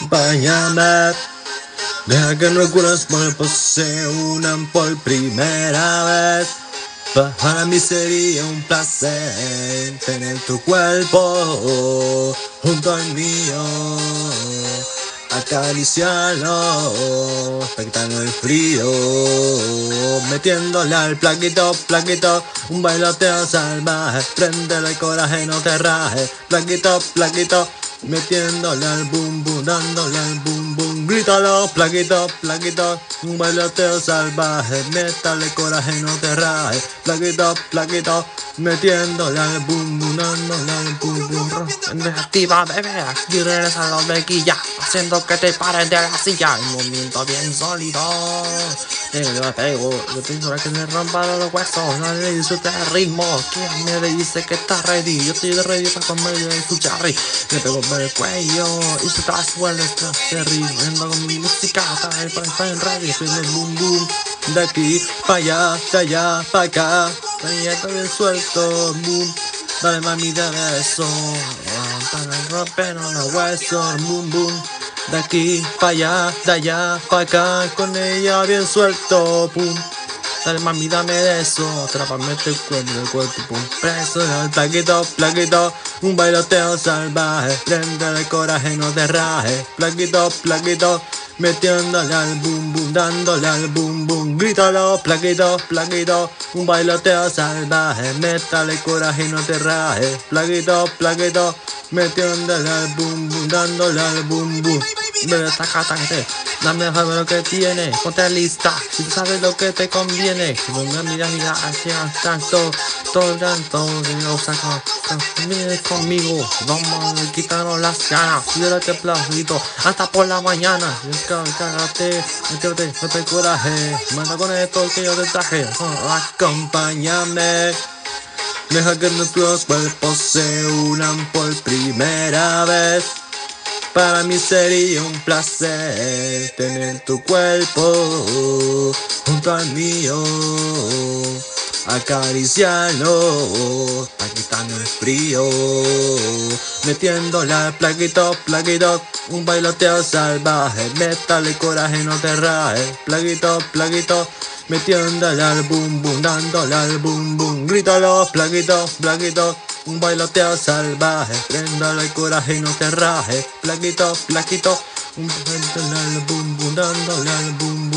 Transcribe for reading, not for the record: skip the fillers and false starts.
Acompáñame, deja que recuerdos me poseúnan por primera vez. Para mí sería un placer tener tu cuerpo junto al mío, acariciarlo, espectando el frío, metiéndole al plaquito, plaquito, un bailoteo salvaje, prendele el coraje, no te raje, plaquito, plaquito, metiéndole al boom boom, dándole al boom boom, grítalo, plaquito, plaquito, un bailoteo salvaje, métale coraje, no te raje, plaquito, plaquito, metiéndole al boom boom, dándole al boom boom. Activa, bebé, aquí regresa la bequilla, haciendo que te pares de la silla. Un movimiento bien sólido. Yo me pego, yo pienso que me rompa los huesos. No le disfruta el ritmo. Quien me dice que está ready. Yo estoy ready para comer en su cherry. Me pego por el cuello y se trasvuelve este ritmo. Con mi música, está en ready. Haciendo el boom boom. De aquí pa' allá, de allá pa' acá. Ya está bien suelto, boom. Dale mami, dale eso. Para romper los huesos, Boom boom. De aquí pa' allá, de allá pa' acá. Con ella bien suelto, boom. Dale mami, dame de eso. Te la mete el cuerpo, pum. Preso al plaquito, plaquito. Un bailoteo salvaje. Prende el coraje, no te raje. Plaquito, plaquito. Metiéndole al boom boom, dándole al boom boom, grítalo, plaquito, plaquito, un bailoteo salvaje, métale coraje y no te rajes, plaquito, plaquito, metiéndole al boom boom, dándole al boom boom. Bebé, tácate, dame a saber lo que tiene, ponte lista, si tú sabes lo que te conviene. Si no me miras, mira hacia tanto, todo que lo saco, mire conmigo, vamos a quitarnos las ganas, libérate placito, hasta por la mañana. Cágate, métete, no te coraje, manda con esto que yo te traje. Acompáñame, deja que nuestros cuerpos se unan por primera vez. Para mí sería un placer tener tu cuerpo junto al mío, acariciarlo, pa' quitarme el frío, metiéndole al plaquito, plaquito, un bailoteo salvaje, métale coraje, no te rajes, plaquito, plaquito, metiéndole al boom boom, dándole al boom boom, grítalo, plaquito, plaquito, un bailoteo salvaje, préndale el coraje y no te rajes, plaquito, plaquito, un bailoteo al boom boom, dándole al boom boom.